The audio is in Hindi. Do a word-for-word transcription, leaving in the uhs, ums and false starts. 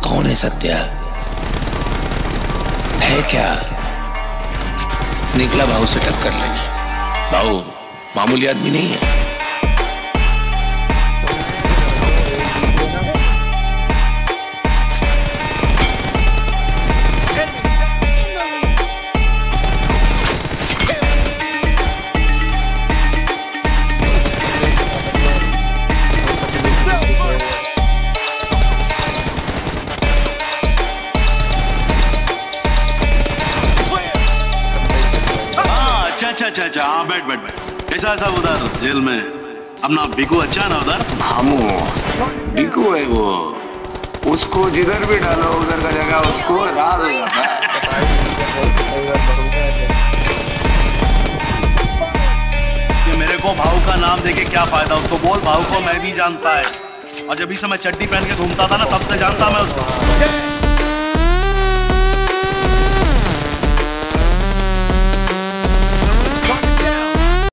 कौन है सत्या? है क्या? निकला भाऊ से टक्कर लेने। भाऊ मामूली आदमी नहीं है। अच्छा अच्छा अच्छा हाँ बैठ बैठ बैठ। कैसा ऐसा उधर जेल में अपना बिकू अच्छा है ना उधर? मामू बिकू है वो, उसको जिधर भी डालो उधर का जगह उसको राज हो जाता है। ये मेरे को भाऊ का नाम देके क्या फायदा? उसको बोल भाऊ को मैं भी जानता है, और जब भी से मैं चड्डी पहन के घूमता था ना तब से जानता मैं उसको।